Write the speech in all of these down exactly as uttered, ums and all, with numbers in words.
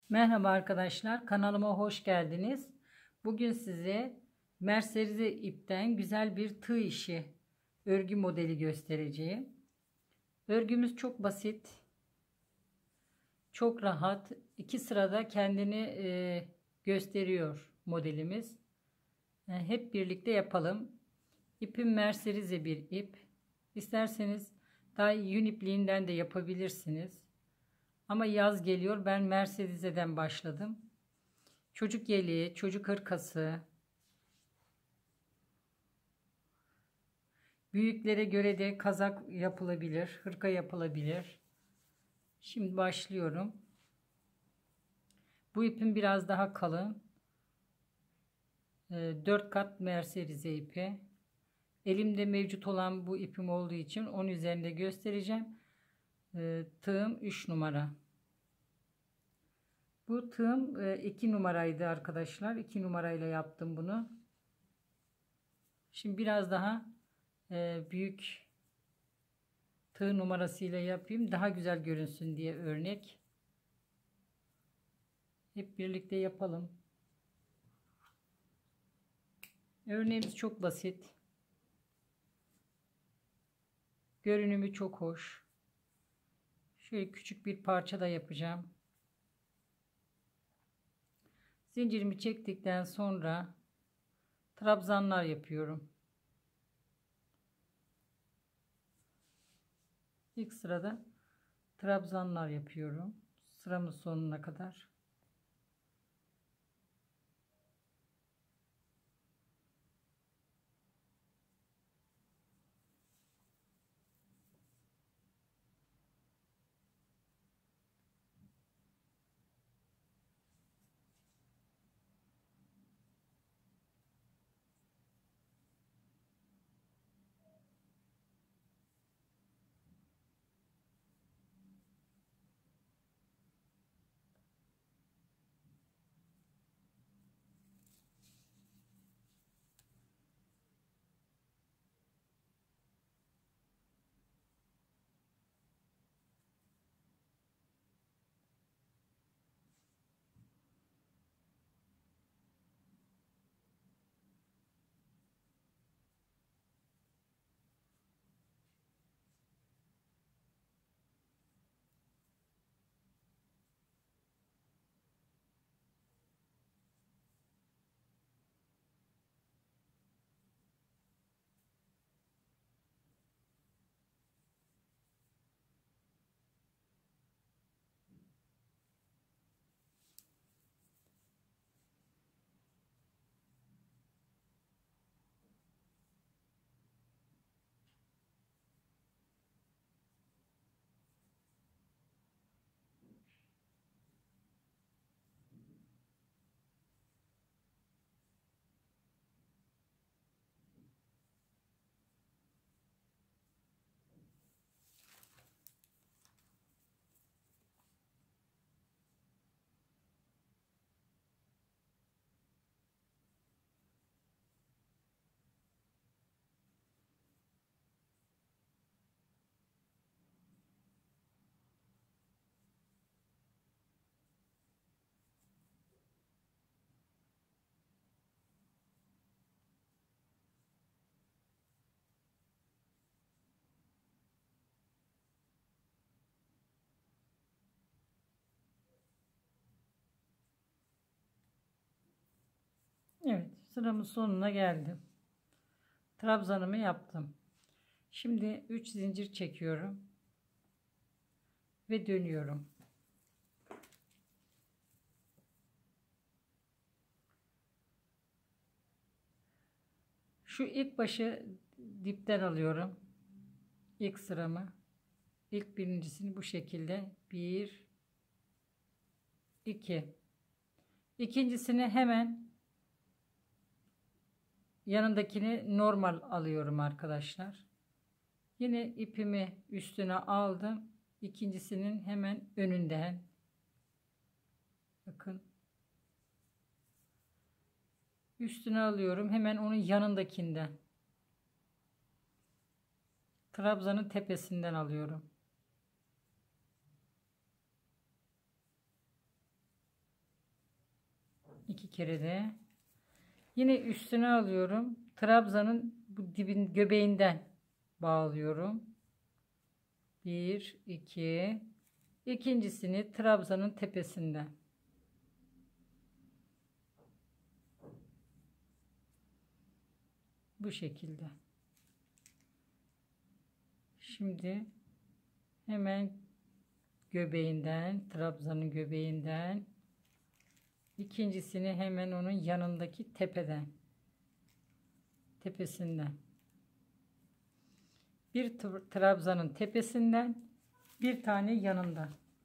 Merhaba arkadaşlar, kanalıma hoş geldiniz. Bugün size merserize ipten güzel bir tığ işi örgü modeli göstereceğim. Örgümüz çok basit, çok rahat. İki sırada kendini e, gösteriyor modelimiz. E, hep birlikte yapalım. İpim merserize bir ip. İsterseniz daha yün ipliğinden de yapabilirsiniz. Ama yaz geliyor. Ben merserize'den başladım. Çocuk yeleği, çocuk hırkası, büyüklere göre de kazak yapılabilir, hırka yapılabilir. Şimdi başlıyorum. Bu ipim biraz daha kalın. dört kat merserize ipi. Elimde mevcut olan bu ipim olduğu için onun üzerinde göstereceğim. Tığım üç numara. Bu tığım iki numaraydı arkadaşlar. iki numarayla yaptım bunu. Şimdi biraz daha büyük tığ numarasıyla yapayım. Daha güzel görünsün diye örnek. Hep birlikte yapalım. Örneğimiz çok basit. Görünümü çok hoş. Şöyle küçük bir parça da yapacağım. Zincirimi çektikten sonra trabzanlar yapıyorum. İlk sırada trabzanlar yapıyorum. Sıramın sonuna kadar. Evet, sıramın sonuna geldim. Trabzanımı yaptım. Şimdi üç zincir çekiyorum ve dönüyorum. Şu ilk başı dipten alıyorum. İlk sıramı. İlk birincisini bu şekilde bir iki. İkincisini hemen yanındakini normal alıyorum arkadaşlar. Yine ipimi üstüne aldım. İkincisinin hemen önünden. Bakın. Üstüne alıyorum. Hemen onun yanındakinden. Trabzanın tepesinden alıyorum. iki kere de. Yine üstüne alıyorum. Trabzanın bu dibin göbeğinden bağlıyorum. Bir, iki. İkincisini trabzanın tepesinden. Bu şekilde. Şimdi hemen göbeğinden, trabzanın göbeğinden, ikincisini hemen onun yanındaki tepeden, tepesinden. Bir trabzanın tepesinden, bir tane yanında.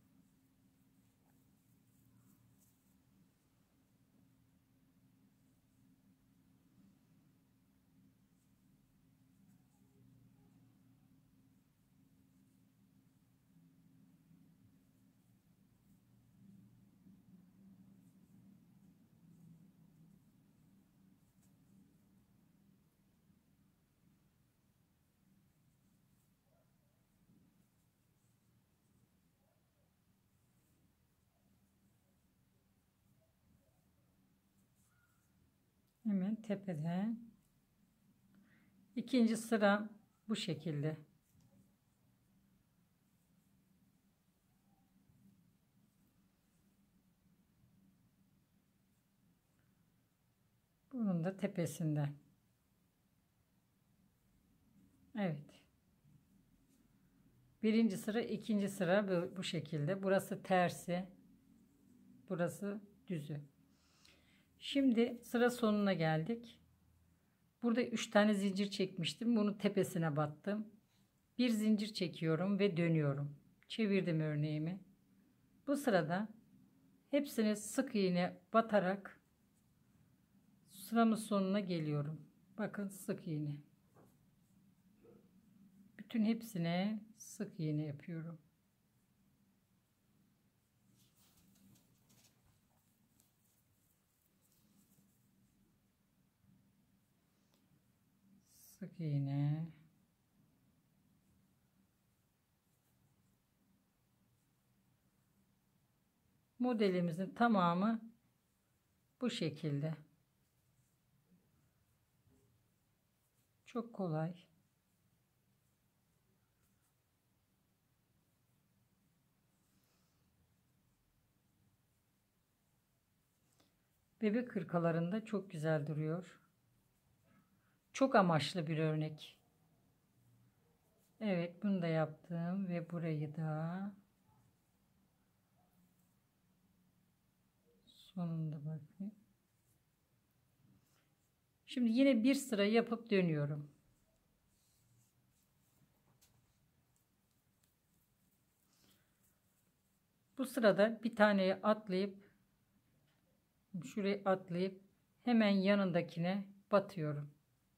Hemen tepeden. İkinci sıra bu şekilde. Bunun da tepesinden. Evet. Birinci sıra, ikinci sıra bu, bu şekilde. Burası tersi. Burası düzü. Şimdi sıra sonuna geldik. Burada üç tane zincir çekmiştim. Bunu tepesine battım. Bir zincir çekiyorum ve dönüyorum. Çevirdim örneğimi. Bu sırada hepsini sık iğne batarak sıramın sonuna geliyorum. Bakın sık iğne. Bütün hepsine sık iğne yapıyorum. Sık iğne. Modelimizin tamamı bu şekilde. Çok kolay. Bebek hırkalarında çok güzel duruyor. Çok amaçlı bir örnek. Evet, bunu da yaptım ve burayı da sonunda bakayım. Şimdi yine bir sıra yapıp dönüyorum. Bu sırada bir taneyi atlayıp şuraya atlayıp hemen yanındakine batıyorum.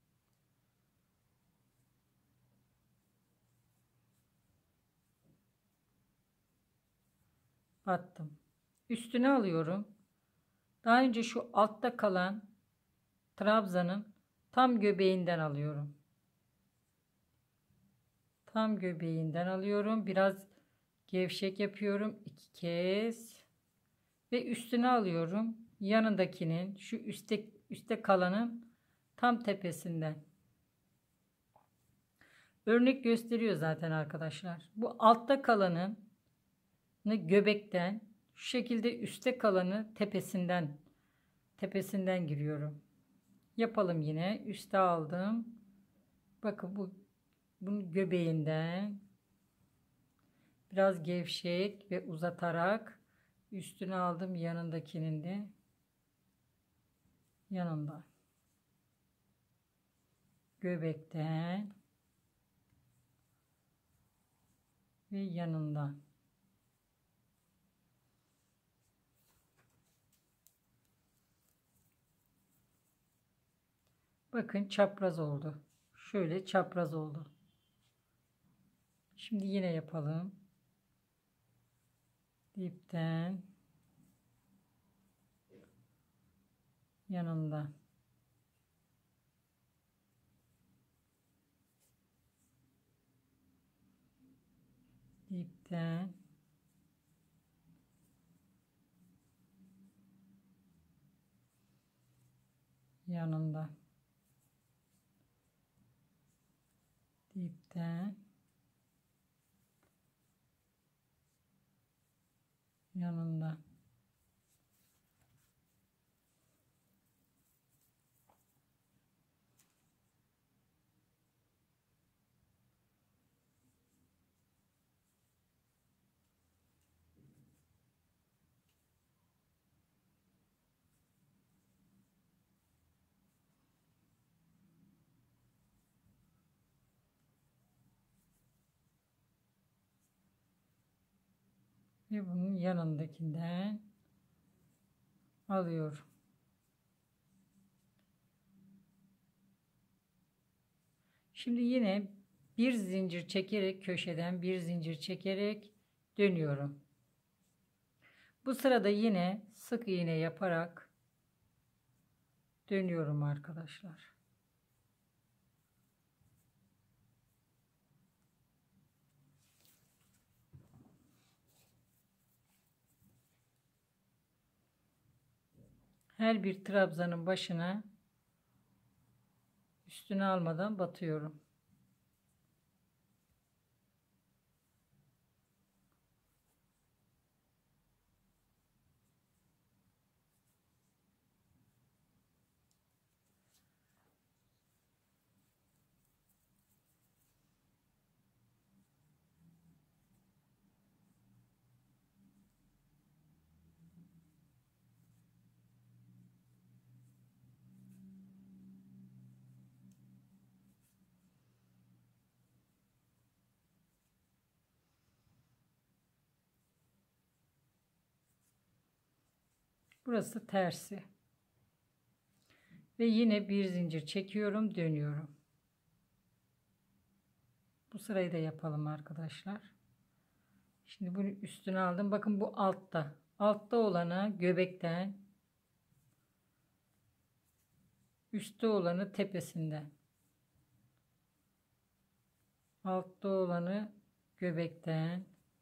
Battım. Üstüne alıyorum. Daha önce şu altta kalan trabzanın tam göbeğinden alıyorum. Tam göbeğinden alıyorum. Biraz gevşek yapıyorum. İki kez. Ve üstüne alıyorum. Yanındakinin şu üstte, üstte kalanın tam tepesinden. Örnek gösteriyor zaten arkadaşlar. Bu altta kalanın göbekten, şu şekilde üstte kalanı tepesinden tepesinden giriyorum. Yapalım yine. Üste aldım. Bakın bu bunun göbeğinden biraz gevşek ve uzatarak üstüne aldım, yanındakinin de yanında. Göbekten ve yanından. Bakın çapraz oldu. Şöyle çapraz oldu. Şimdi yine yapalım. Dipten yanında. Dipten yanında, dipten, yanında. Ve bunun yanındakinden alıyorum. Şimdi yine bir zincir çekerek, köşeden bir zincir çekerek dönüyorum. Bu sırada yine sık iğne yaparak dönüyorum arkadaşlar. Her bir trabzanın başına üstüne almadan batıyorum. Burası tersi. Ve yine bir zincir çekiyorum, dönüyorum. Bu sırayı da yapalım arkadaşlar. Şimdi bunu üstüne aldım. Bakın bu altta. Altta olanı göbekten, üstte olanı tepesinden. Altta olanı göbekten,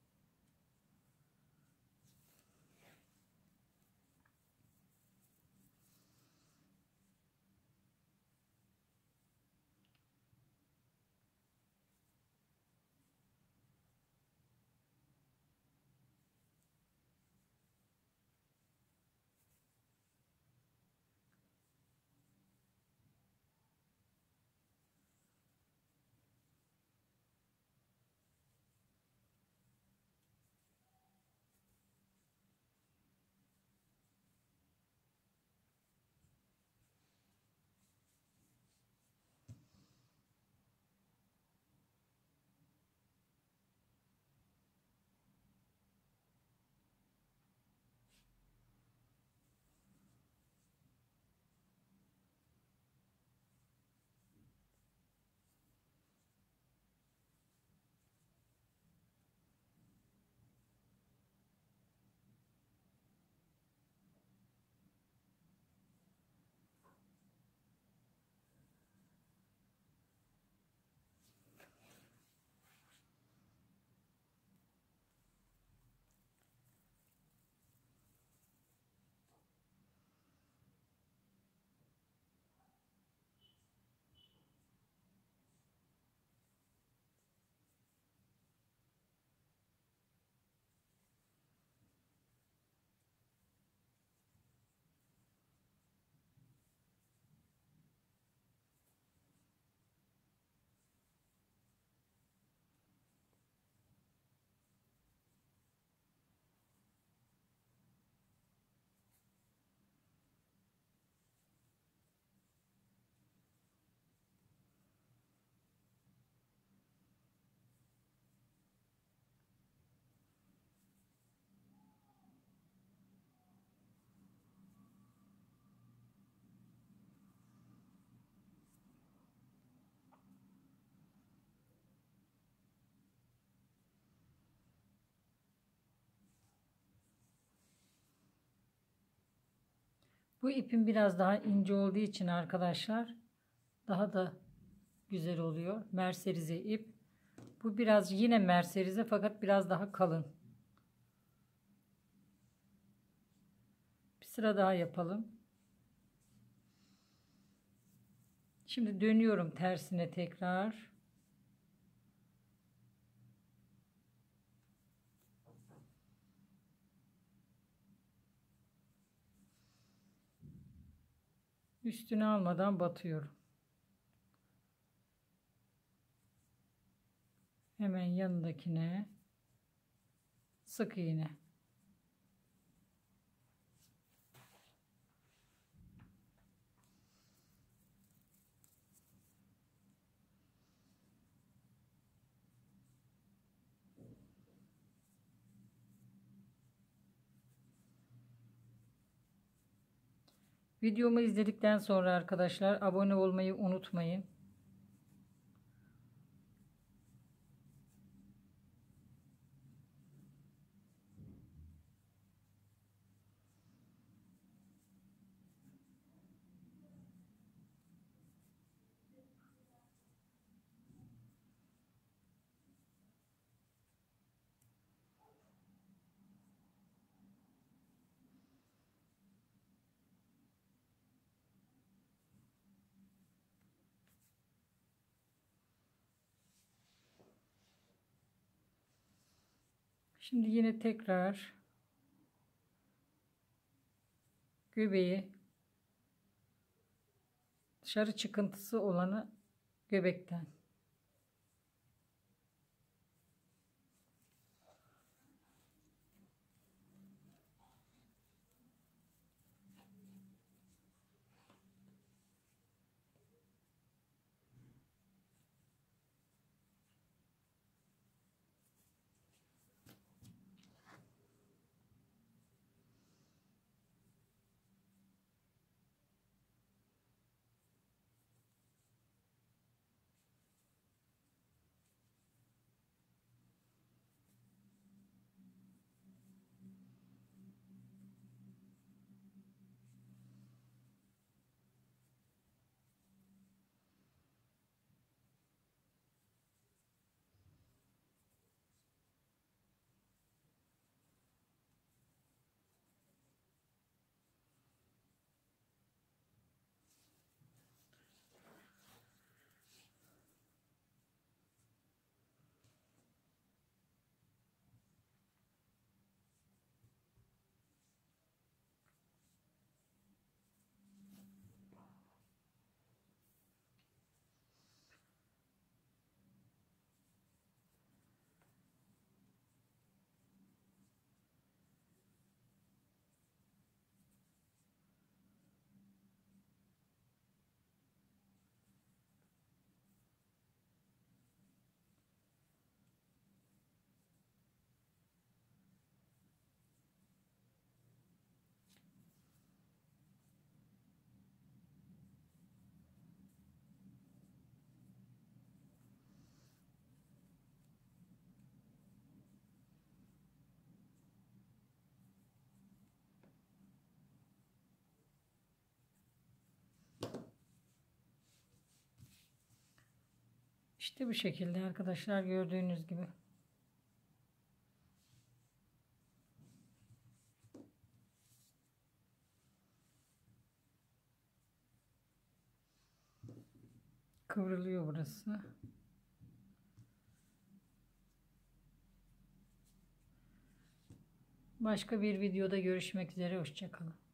bu ipin biraz daha ince olduğu için arkadaşlar daha da güzel oluyor. Merserize ip. Bu biraz yine merserize fakat biraz daha kalın. Bir sıra daha yapalım. Şimdi dönüyorum tersine tekrar. Üstüne almadan batıyorum. Hemen yanındakine sık iğne. Videomu izledikten sonra arkadaşlar abone olmayı unutmayın. Şimdi yine tekrar göbeği, dışarı çıkıntısı olanı göbekten. İşte bu şekilde arkadaşlar, gördüğünüz gibi. Kıvrılıyor burası. Başka bir videoda görüşmek üzere. Hoşça kalın.